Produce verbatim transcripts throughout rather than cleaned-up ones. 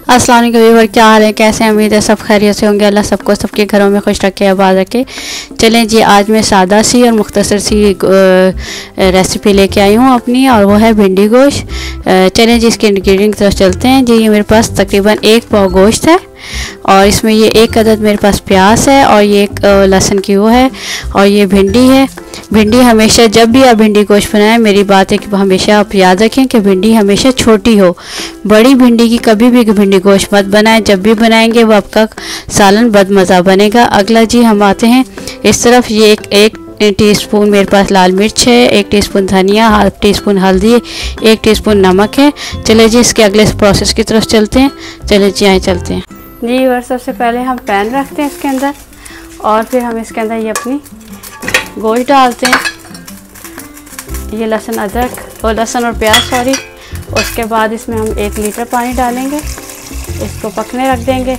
अस्सलाम वालेकुम व्यूअर, क्या हाल है, कैसे हैं? उम्मीद है सब खैरियत से होंगे। अल्लाह सबको सबके घरों में खुश रखे, आबाद रखे। चलें जी, आज मैं सादा सी और मुख्तसर सी रेसिपी लेके आई हूँ अपनी, और वो है भिंडी गोश्त। चलें जी, इसके इंग्रेडिएंट की तरफ चलते हैं जी। ये मेरे पास तकरीबन एक पाव गोश्त है, और इसमें ये एक अदद मेरे पास प्याज है, और ये एक लहसुन की वो है, और ये भिंडी है। भिंडी हमेशा जब भी आप भिंडी गोश्त बनाएं, मेरी बात है कि हमेशा आप याद रखें कि भिंडी हमेशा छोटी हो। बड़ी भिंडी की कभी भी भिंडी गोश्त मत बनाएं। जब भी बनाएंगे वो आपका सालन बदमज़ा बनेगा। अगला जी, हम आते हैं इस तरफ। ये एक एक टीस्पून मेरे पास लाल मिर्च है, एक टीस्पून धनिया, हाफ टी स्पून हल्दी, एक टीस्पून नमक है। चले जी, इसके अगले प्रोसेस की तरफ चलते हैं। चले जी, आए चलते हैं जी। और सबसे पहले हम पैन रखते हैं इसके अंदर, और फिर हम इसके अंदर ये अपनी गोश्त डालते हैं। ये लहसुन अदरक और लहसुन और प्याज सॉरी। उसके बाद इसमें हम एक लीटर पानी डालेंगे, इसको पकने रख देंगे।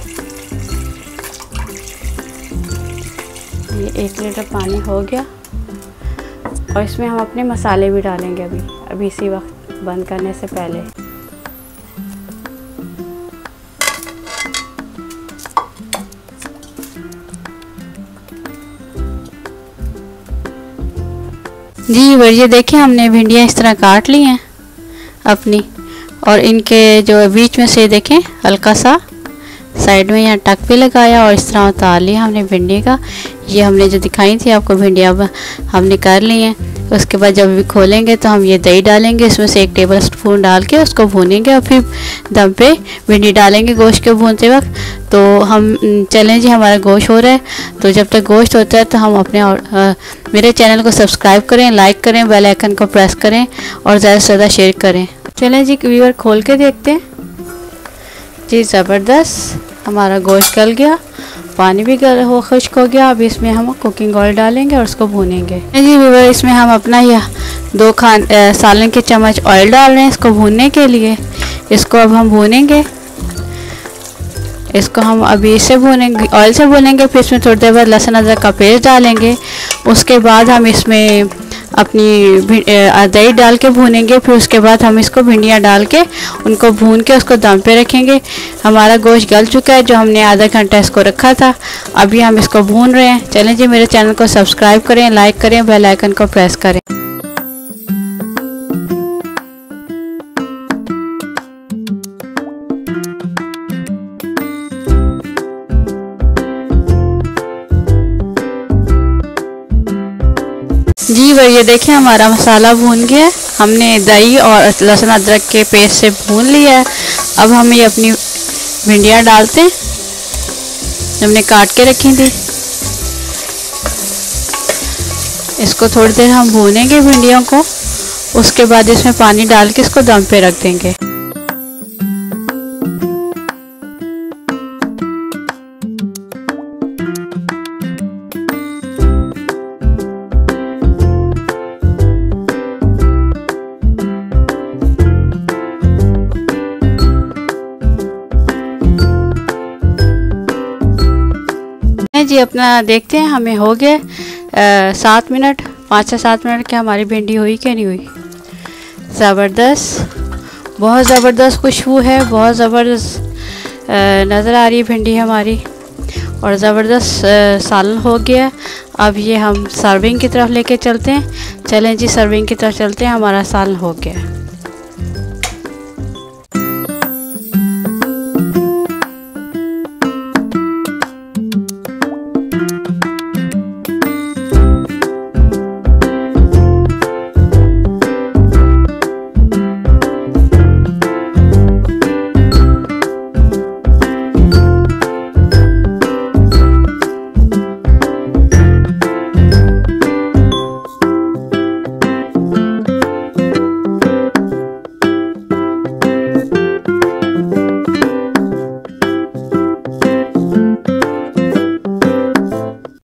ये एक लीटर पानी हो गया, और इसमें हम अपने मसाले भी डालेंगे अभी अभी इसी वक्त बंद करने से पहले। जी ये देखें, हमने भिंडियाँ इस तरह काट ली हैं अपनी, और इनके जो बीच में से देखें हल्का सा साइड में यहाँ टक भी लगाया, और इस तरह उतार लिया हमने भिंडी का। ये हमने जो दिखाई थी आपको भिंडियाँ हमने कर ली हैं। उसके बाद जब भी खोलेंगे तो हम ये दही डालेंगे, इसमें से एक टेबल स्पून डाल के उसको भूनेंगे, और फिर दम पे भिंडी डालेंगे गोश्त को भूनते वक्त। तो हम चलें जी, हमारा गोश्त हो रहा है। तो जब तक गोश्त होता है तो हम अपने आ, मेरे चैनल को सब्सक्राइब करें, लाइक करें, बेल आइकन को प्रेस करें, और ज़्यादा से ज़्यादा शेयर करें। चलें जी, व्यूअर खोल के देखते हैं जी। ज़बरदस्त, हमारा गोश्त गल गया, पानी भी गल हो खुश्क हो गया। अब इसमें हम कुकिंग ऑयल डालेंगे और उसको भूनेंगे जी। व्यूअर, इसमें हम अपना यह दो खान सालन के चम्मच ऑयल डाल रहे हैं इसको भूनने के लिए। इसको अब हम भूनेंगे, इसको हम अभी इससे भूनेंगे, ऑयल से भूनेंगे। फिर इसमें थोड़ी देर बाद लहसुन अदरक का पेस्ट डालेंगे। उसके बाद हम इसमें अपनी दही डाल के भूनेंगे। फिर उसके बाद हम इसको भिंडियाँ डाल के उनको भून के उसको दम पे रखेंगे। हमारा गोश्त गल चुका है, जो हमने आधा घंटा इसको रखा था। अभी हम इसको भून रहे हैं। चलें जी, मेरे चैनल को सब्सक्राइब करें, लाइक करें, बेल आइकन को प्रेस करें। जी वह ये देखें, हमारा मसाला भून गया है। हमने दही और लहसुन अदरक के पेस्ट से भून लिया है। अब हम ये अपनी भिंडियाँ डालते हैं जो हमने काट के रखी थी। इसको थोड़ी देर हम भूनेंगे भिंडियों को। उसके बाद इसमें पानी डाल के इसको दम पे रख देंगे। जी अपना देखते हैं, हमें हो गया सात मिनट पाँच से सात मिनट के हमारी भिंडी हुई क्या नहीं हुई। ज़बरदस्त, बहुत ज़बरदस्त खुशबू है, बहुत ज़बरदस्त नज़र आ रही है भिंडी हमारी, और ज़बरदस्त सालन हो गया। अब ये हम सर्विंग की तरफ लेके चलते हैं। चलें जी, सर्विंग की तरफ चलते हैं। हमारा सालन हो गया।